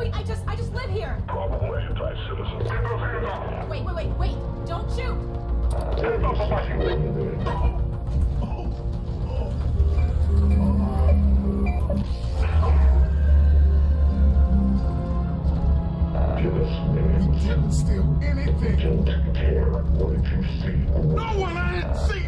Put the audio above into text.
Wait, I just live here. Probably anti-citizen. Get those hands up! Wait. Don't shoot. Hands up, You didn't steal anything. Don't care. What did you see? No one! I didn't see